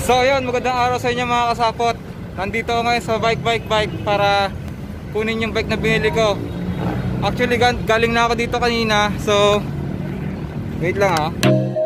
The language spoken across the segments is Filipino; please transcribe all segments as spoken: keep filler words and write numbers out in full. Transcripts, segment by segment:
So ayun, magandang araw sa inyo mga kasapot. Nandito ako ngayon sa bike bike bike para kunin yung bike na binili ko. Actually galing na ako dito kanina. So wait lang ha.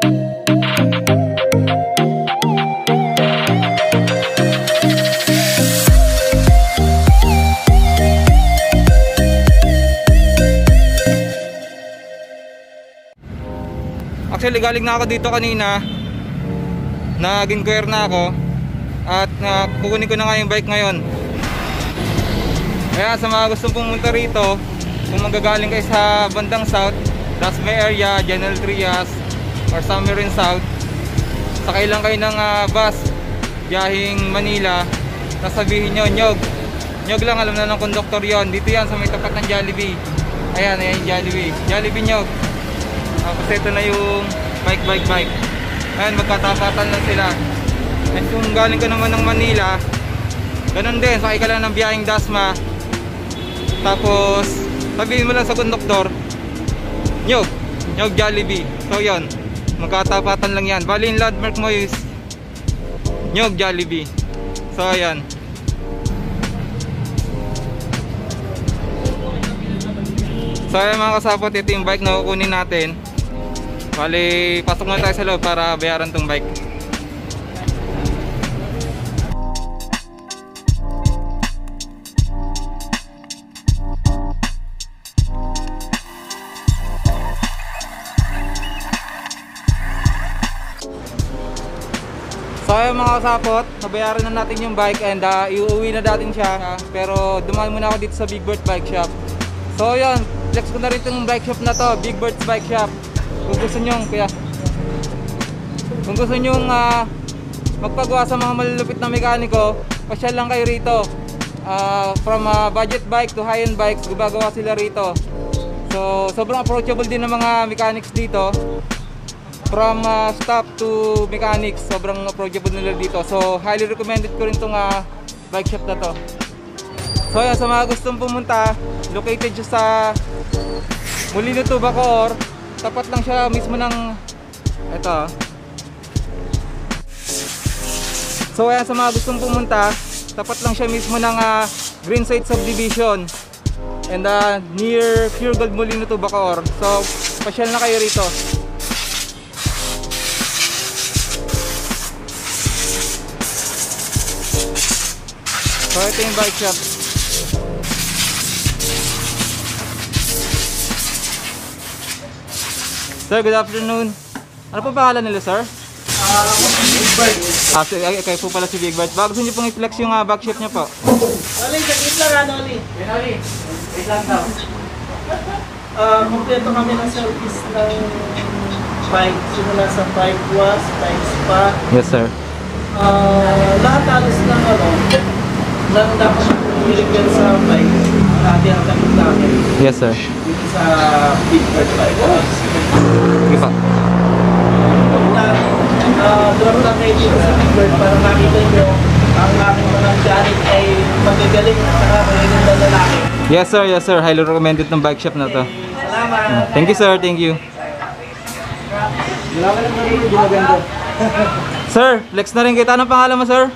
Actually galing na ako dito kanina. Nag-inquire na ako at uh, kukunin ko na nga yung bike ngayon. Kaya sa mga gustong pumunta rito, kung manggagaling kayo sa bandang south, Dasma area, General Trias or somewhere in south, sakay lang kayo ng uh, bus biyahing Manila. Sasabihin nyo, Nyog Nyog lang, alam na ng konduktor yon. Dito yan sa may tapat ng Jollibee. Ayan, ayan yung Jollibee Jollibee Nyog. Tapos ito na yung bike bike bike. Ayan, magkatapatan lang sila. And kung galing ka naman ng Manila, ganun din, sakay ka lang ng biyaheng Dasma. Tapos sabihin mo lang sa konduktor, Nyog Nyog Jollibee. So yun, magkatapatan lang yan. Bali yung landmark mo is Nyog Jollibee. So ayan. So ayan mga kasapot, ito yung bike na kukunin natin. Bali, pasok na tayo sa loob para bayaran tong bike. So ayun mga kasapot, nabayaran na natin yung bike and uh, iuwi na natin siya. Pero dumaan muna ako dito sa Big Bird Bike Shop. So yun, flex ko na rin itong bike shop na to, Big Bird's Bike Shop. Kung gusto nyo, kaya kung gusto nyo uh, magpagawa sa mga malulupit na mekaniko, pasyal lang kayo rito. uh, From uh, budget bike to high-end bikes, gumagawa sila rito. So sobrang approachable din ng mga mechanics dito. From uh, staff to mechanics, sobrang approachable nila dito. So highly recommended ko rin itong uh, bike shop na to. So yan, sa mga gustong pumunta, located siya sa Molino to Bacoor. Tapat lang siya mismo ng ito. So ayan, sa mga gustong pumunta, tapat lang siya mismo ng uh, Greenside Subdivision and uh, near Pure Gold Molino to Bacoor. So pasyal na kayo rito. So ito yung bike shop. Sir, good afternoon. Ano po pangalan nila, sir? Ah, Big Bird. Ah, so, ay, kayo po pala si Big Bird. Baka gusto niyo pong i-flex yung uh, back shop niyo po. Oli, sakit lang ano, Oli? Yan, Oli. Wait lang daw. Ah, kompleto kami ng service ng bike. Simula sa bike wash, bike spa. Yes, sir. Ah, lahat alos ng ano, lang dapat i-repair sa bike. Dati ang takot namin. Yes, sir. Dito sa Big Bird Bike. Sige pa. Uh, doon lang kayo dito sa Big Bird para makita nyo ang aking mga mechanic ay magagaling at saka magaling na lalaki. Yes, sir. Yes, sir. Highly recommended ng bike shop na to. Salamat. Thank you, sir. Thank you. Salamat lang rin yung maganda. Sir, flex na rin kita. Anong pangalan mo, sir?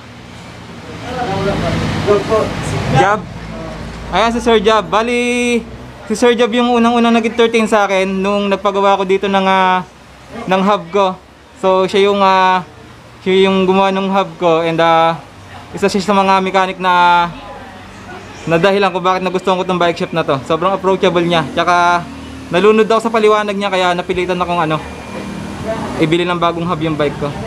Good po. Jab. Ayan si Sir Jab. Bali, si Sir Jab yung unang-unang nag-entertain sa akin nung nagpagawa ko dito ng uh, ng hub ko. So siya yung uh, siya yung gumawa ng hub ko and uh, isa siya sa mga mechanic na na dahilan ko bakit nagustuhan ko tong bike shop na to. Sobrang approachable niya. Tsaka nalunod ako sa paliwanag niya kaya napilitan akong ano ibili ng bagong hub yung bike ko.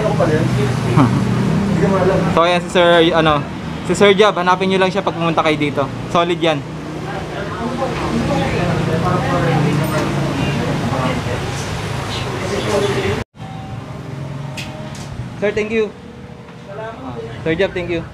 So ayan si Sir ano si Sir Jab, hanapin nyo lang siya pag pumunta kayo dito. Solid yan. Sir, thank you. Sir Jab, thank you.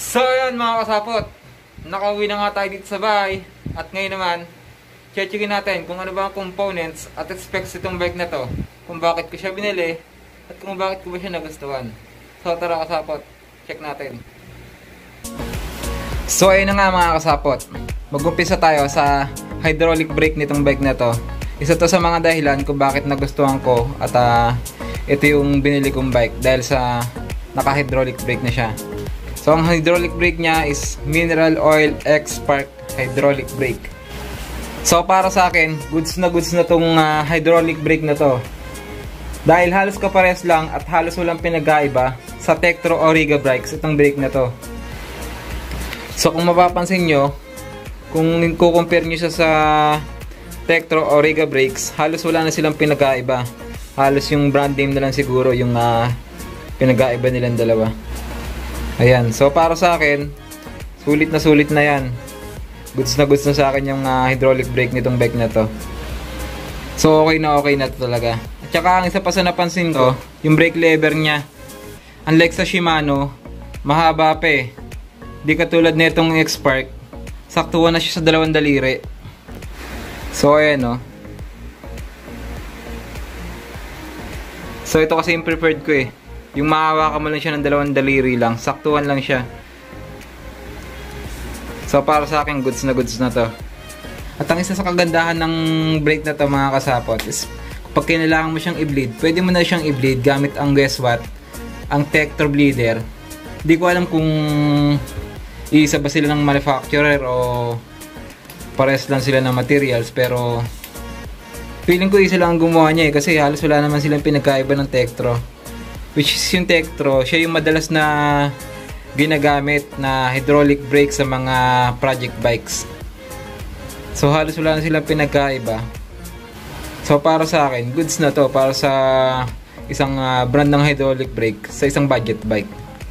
So ayan mga kasapot, nakauwi na nga tayo dito sa bahay. At ngayon naman, checkin natin kung ano ba ang components at specs itong bike na to. Kung bakit ko siya binili at kung bakit ko ba siya nagustuhan. So tara kasapot, check natin. So ayun na nga mga kasapot, mag-umpisa tayo sa hydraulic brake nitong bike na to. Isa to sa mga dahilan kung bakit nagustuhan ko at uh, ito yung binili kong bike dahil sa naka-hydraulic brake na siya. So ang hydraulic brake niya is Mineral Oil X-Spark hydraulic brake. So para sa akin, goods na goods na tong uh, hydraulic brake na to. Dahil halos kapares lang at halos walang pinagkaiba sa Tektro Auriga brakes itong brake na to. So kung mapapansin nyo, kung i-compare nyo siya sa Tektro Auriga brakes, halos wala na silang pinagkaiba. Halos yung brand name na lang siguro yung uh, pinagkaiba nilang dalawa. Ayan, so para sa akin, sulit na sulit na yan. Goods na goods na sa akin yung uh, hydraulic brake nitong bike na to. So okay na okay na to talaga. At saka ang isa pa sa napansin ko, yung brake lever niya. Unlike sa Shimano, mahaba pa eh. Di katulad nitong X-Spark, saktuhan na siya sa dalawang daliri. So ayan o. So ito kasi yung preferred ko eh. Yung mahawakan mo lang siya ng dalawang daliri lang, saktuhan lang siya. So para sa akin, goods na goods na to. At ang isa sa kagandahan ng brake na to mga kasapot is kapag kailangan mo siyang i-bleed, pwede mo na siyang i-bleed gamit ang guess what? Ang Tektro bleeder. Hindi ko alam kung isa ba sila ng manufacturer o pares lang sila ng materials, pero feeling ko isa lang ang gumawa niya eh, kasi halos wala naman silang pinagkaiba ng Tektro. Which is yung Tektro, siya yung madalas na ginagamit na hydraulic brake sa mga project bikes. So halos wala na silang pinagkaiba. So para sa akin, goods na to para sa isang uh, brand ng hydraulic brake sa isang budget bike.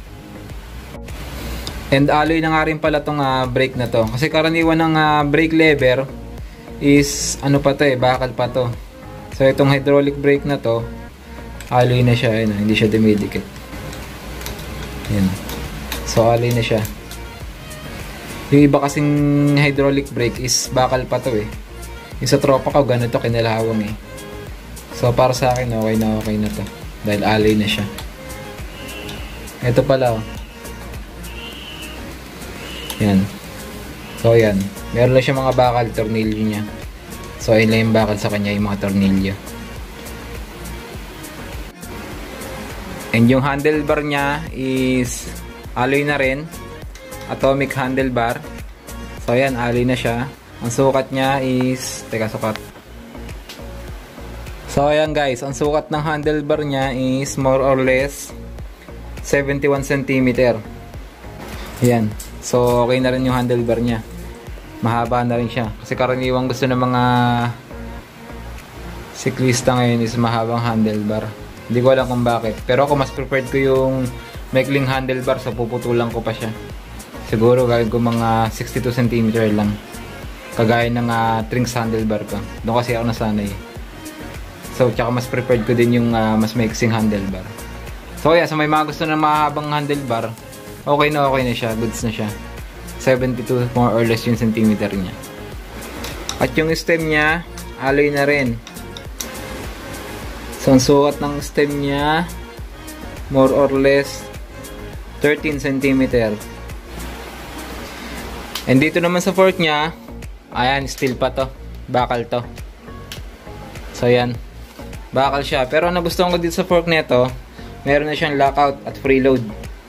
And alloy na nga rin pala tong uh, brake na to. Kasi karaniwan ng uh, brake lever is ano pa to eh, bakal pa to. So itong hydraulic brake na to, alloy na siya, ayun, hindi siya dumidikit. Yan. So alloy na siya. Yung iba kasing hydraulic brake is bakal pa to eh. Yung sa tropa ko, ganito kinalawang eh. So para sa akin, okay na okay na to. Dahil alloy na siya. Ito pala oh. Yan. So yan. Meron lang siya mga bakal, tornilyo niya. So ayun lang yung bakal sa kanya, yung mga tornilyo. And yung handlebar niya is alloy na rin. Atomic handlebar. So ayan, alloy na siya. Ang sukat niya is, teka, sukat. So ayan guys, ang sukat ng handlebar niya is more or less seventy-one centimeters. Ayan. So okay na rin yung handlebar niya. Mahaba na rin siya. Kasi karaniwang gusto ng mga siklista ngayon is mahabang handlebar. Hindi ko alam kung bakit. Pero ako mas preferred ko yung maikling handlebar, so puputulan ko pa siya. Siguro gagawin ko mga sixty-two centimeters lang. Kagaya ng uh, Trinx handlebar ko. Doon kasi ako nasanay. So tsaka mas preferred ko din yung uh, mas maiksing handlebar. So yeah, so may mga gusto ng mahabang handlebar, okay na okay na siya. Goods na siya. seventy-two more or less yung centimeter niya. At yung stem niya, alloy na rin. So, ang sukat ng stem niya, more or less thirteen centimeters. And dito naman sa fork niya, ayan, steel pa to. Bakal to. So, ayan. Bakal siya. Pero ang nagustuhan ko dito sa fork nito, meron na siyang lockout at freeload.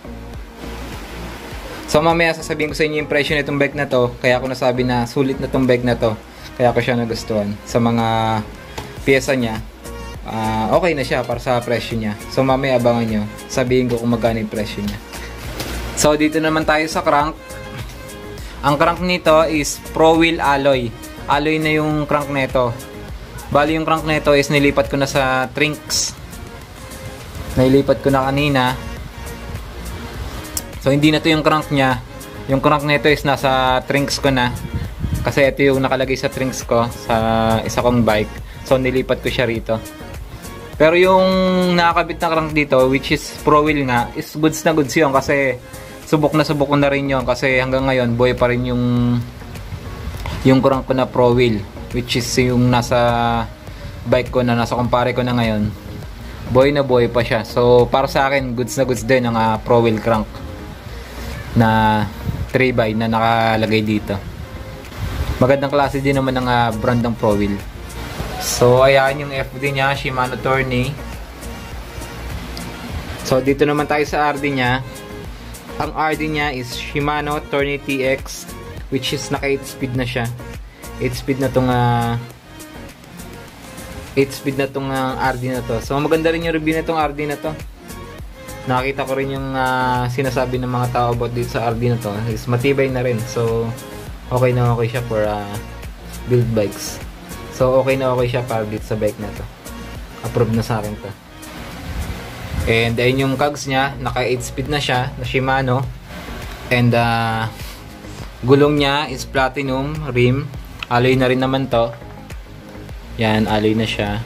So, mamaya sasabihin ko sa inyo yung presyo nitong bike na to. Kaya ako nasabi na sulit na tong bike na to. Kaya ako siya nagustuhan. Sa mga pyesa niya, Uh, okay na siya para sa presyo niya. So mamaya abangan nyo, sabihin ko kung magkano yung presyo niya. So dito naman tayo sa crank. Ang crank nito is Pro Wheel alloy. Alloy na yung crank nito. Bali yung crank nito is nilipat ko na sa Trinx. Nailipat ko na kanina. So hindi na to yung crank niya. Yung crank nito is nasa Trinx ko na. Kasi ito yung nakalagay sa Trinx ko sa isa kong bike. So nilipat ko siya rito. Pero yung nakakabit na crank dito, which is Pro Wheel nga, is goods na goods yun kasi subok na subok ko na rin yun kasi hanggang ngayon buhay pa rin yung yung crank ko na Pro Wheel, which is yung nasa bike ko na nasa kumpare ko na ngayon. Buhay na buhay pa siya. So para sa akin goods na goods din ang uh, Pro Wheel crank na three by na nakalagay dito. Magandang klase din naman ng uh, brand ng Pro Wheel. So ayan yung F D niya, Shimano Tourney. So dito naman tayo sa R D niya. Ang R D niya is Shimano Tourney T X, which is naka eight speed na siya. eight speed na tong uh, eight speed na tong uh, R D na to. So maganda rin yung review na tong R D na to. Nakita ko rin yung uh, sinasabi ng mga tao about dito sa R D na to. Is matibay na rin. So okay na okay siya for uh, build bikes. So okay na okay siya para dito sa bike na to. Approve na sa akin to. And ayun yung cogs niya, naka eight speed na siya, na Shimano. And uh, gulong niya is platinum rim. Alloy na rin naman to. Yan, alloy na siya.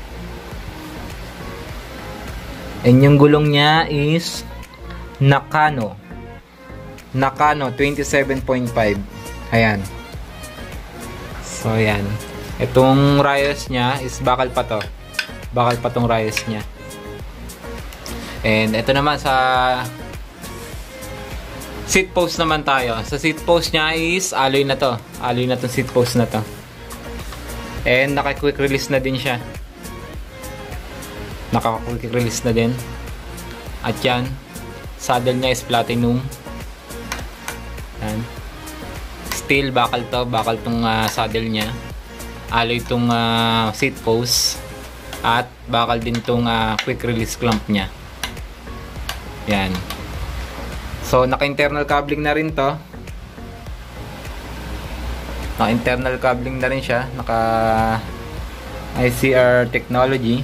And yung gulong niya is Nakano. Nakano twenty-seven point five. Ayan. So ayan. Itong rayos niya is bakal pa to. Bakal pa tong rayos niya. And ito naman sa seat post naman tayo. Sa seat post niya is alloy na to. Alloy na tong seat post na to. And naka quick release na din siya. Naka quick release na din. At yan, saddle niya is platinum. Yan. Steel bakal to, bakal tong uh, saddle niya. Alloy tong uh, seat post. At bakal din tong uh, quick release clamp niya. Yan. So naka-internal coupling na rin to. Naka-internal coupling na rin siya. Naka I C R technology.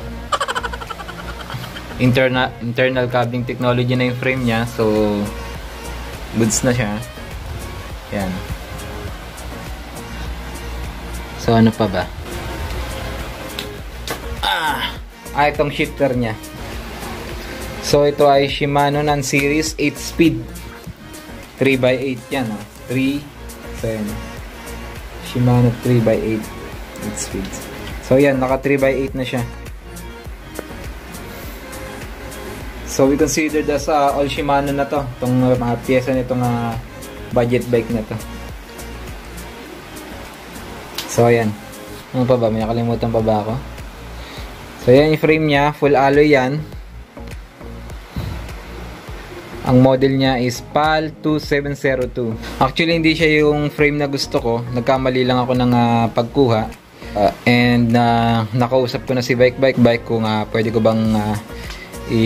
Internal internal coupling technology na yung frame niya. So goods na siya. Yan. So ano pa ba? Ah, ah itong shifter niya. So ito ay Shimano Nan Series eight speed. three by eight yan, oh. three, seven. Shimano three by eight. eight speeds. So yan, naka three by eight na siya. So we consider as uh, all Shimano na to. Itong uh, mga pyesa nitong uh, budget bike na to. So ayan. Ano pa ba? May nakalimutan pa ba ako? So yan yung frame niya. Full alloy yan. Ang model niya is P A L two seven zero two. Actually, hindi siya yung frame na gusto ko. Nagkamali lang ako ng uh, pagkuha. Uh, and uh, nakausap ko na si Bike Bike Bike kung uh, pwede ko bang uh, i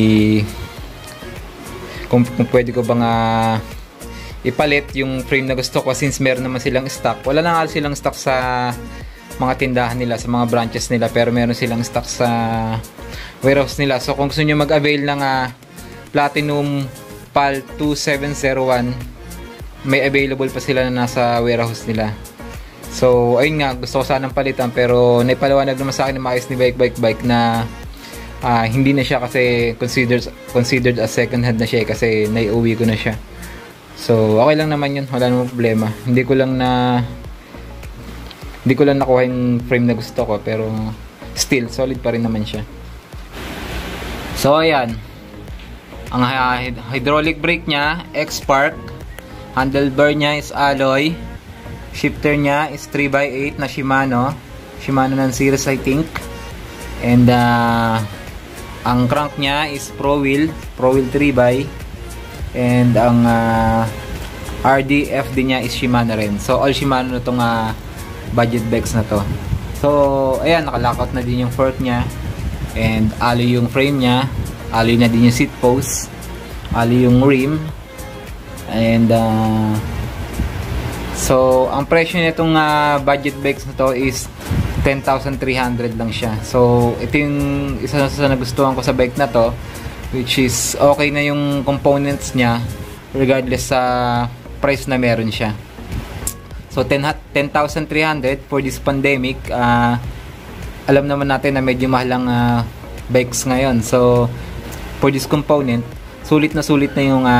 kung, kung pwede ko bang uh, ipalit yung frame na gusto ko since meron naman silang stock. Wala na nga silang stock sa mga tindahan nila, sa mga branches nila, pero meron silang stock sa warehouse nila. So kung gusto niyo mag-avail ng uh, Platinum P A L two seven zero one, may available pa sila na nasa warehouse nila. So ayun nga, gusto ko sanang palitan pero naipaliwanag naman sa akin ng maayos ni Bike Bike Bike na uh, hindi na siya kasi considered considered as second hand na siya kasi naiuwi ko na siya. So okay lang naman yun, wala namang problema. Hindi ko lang na hindi ko lang nakuha yung frame na gusto ko pero still solid pa rin naman siya. So ayan. Ang hydraulic brake niya, X-Spark. Handlebar niya is alloy. Shifter niya is three by eight na Shimano. Shimano Nan Series I think. And uh, ang crank niya is Pro Wheel. Pro Wheel three by. And ang uh, R D F D niya is Shimano rin. So all Shimano na itong uh, budget bikes na to. So ayan, nakalockout na din yung fork niya. And alloy yung frame niya. Alloy na din yung seat post. Alloy yung rim. And uh, so ang presyo nitong uh, budget bikes na to is ten thousand three hundred lang siya. So ito yung isa sa nagustuhan ko sa bike na to, which is okay na yung components niya regardless sa price na meron siya. So ten thousand three hundred for this pandemic. Uh, alam naman natin na medyo mahal ang uh, bikes ngayon. So for this component, sulit na sulit na yung uh,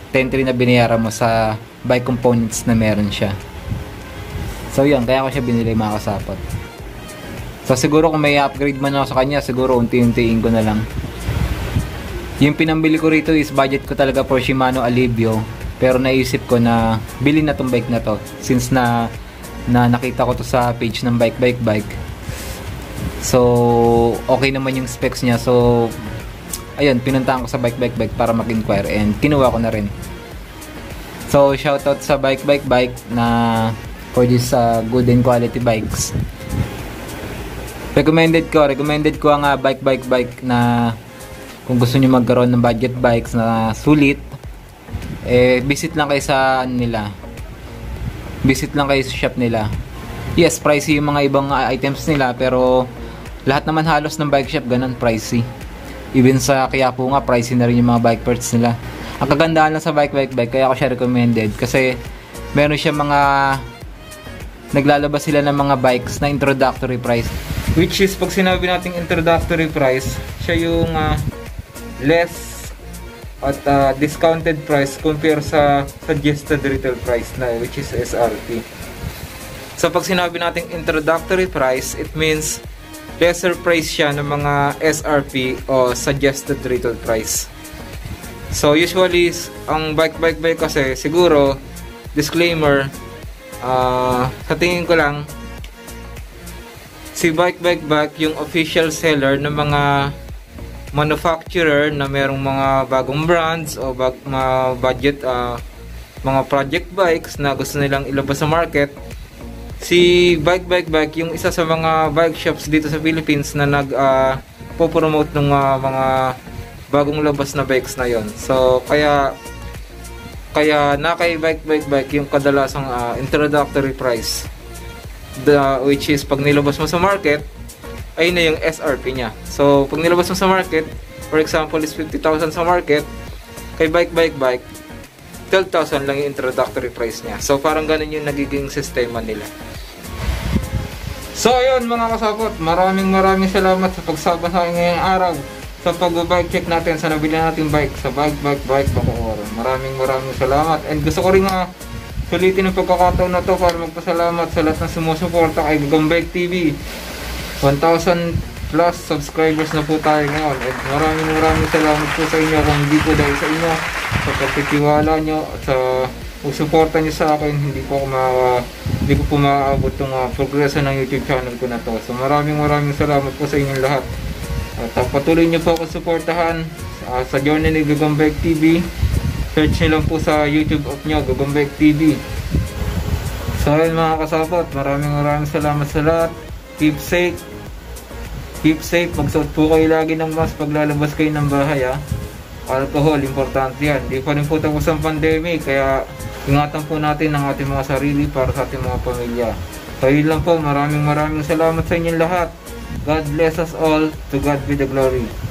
ten three na binayaran mo sa bike components na meron siya. So yun, kaya ko siya binili mga kasapot. So siguro kung may upgrade man ako sa kanya, siguro unti-untiin ko na lang. Yung pinambili ko rito is budget ko talaga for Shimano Alivio, pero naisip ko na bilhin na tong bike na to since na, na nakita ko to sa page ng Bike Bike Bike. So okay naman yung specs niya. So ayun, pinuntahan ko sa Bike Bike Bike para mag-inquire and kinuha ko na rin. So shoutout sa Bike Bike Bike na for this uh, good and quality bikes. Recommended ko, recommended ko ang uh, Bike Bike Bike na kung gusto niyo magkaroon ng budget bikes na sulit, eh visit lang kayo sa ano nila. Visit lang kayo sa shop nila. Yes, pricey yung mga ibang uh, items nila, pero lahat naman halos ng bike shop ganun pricey. Even sa Quiapo nga pricey na rin yung mga bike parts nila. Ang kagandahan lang sa Bike Bike Bike, kaya ako siya recommended kasi meron siya mga naglalabas sila ng mga bikes na introductory price, which is pag sinabi nating introductory price, siya yung uh, less at uh, discounted price compare sa suggested retail price na which is S R P. So pag sinabi nating introductory price, it means lesser price siya ng mga S R P o suggested retail price. So usually ang Bike Bike Bike kasi siguro disclaimer, Uh, sa tingin ko lang si Bike Bike Bike yung official seller ng mga manufacturer na merong mga bagong brands o bag, mga budget uh, mga project bikes na gusto nilang ilabas sa market. Si Bike Bike Bike yung isa sa mga bike shops dito sa Philippines na nag uh, po-promote ng uh, mga bagong labas na bikes na yon. So kaya Kaya na kay Bike Bike Bike yung kadalasang uh, introductory price, the, which is pag nilabas mo sa market, ay na yung S R P niya. So pag nilabas mo sa market, for example is fifty thousand sa market, kay Bike Bike Bike, twelve thousand lang yung introductory price niya. So parang ganun yung nagiging sistema nila. So ayun mga kasapot, maraming maraming salamat sa pagsama sa akin ngayong araw sa pag-bike check natin sa nabili natin bike sa Bike Bike Bike Bacoor. Maraming maraming salamat, and gusto ko rin nga sulitin ang pagkakataon na to para magpasalamat sa lahat ng sumusuporta kay Gagambike T V. one thousand plus subscribers na po tayo ngayon, and maraming maraming salamat po sa inyo. Kung hindi po dahil sa inyo, sa pagtitiwala nyo at sa suporta nyo sa akin, hindi po ako ma hindi ko po maaabot itong uh, progreso ng YouTube channel ko na to. So maraming maraming salamat po sa inyong lahat. At uh, patuloy nyo po ako suportahan uh, sa journey ni Gagambike T V. Search nyo lang po sa YouTube of nyo, Gagambike T V. So ayun mga kasapot, maraming maraming salamat sa lahat. Keep safe. Keep safe. Magsuot po kayo lagi ng mask pag lalabas kayo ng bahay ha. Alcohol, importante yan. Di pa rin po tapos ang pandemic, kaya ingatan po natin ang ating mga sarili para sa ating mga pamilya. So yun lang po, maraming maraming salamat sa inyong lahat. God bless us all. To God be the glory.